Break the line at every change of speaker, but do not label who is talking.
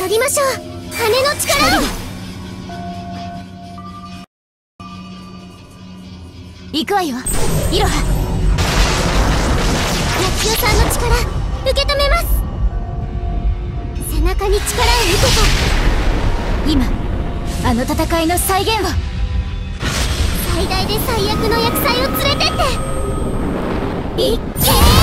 取りましょう。羽の力を。行くわよ、イロハ。夏代さんの力受け止めます。背中に力を受けた。今あの戦いの再現を。最大で最悪の厄災を連れてって。いっけー。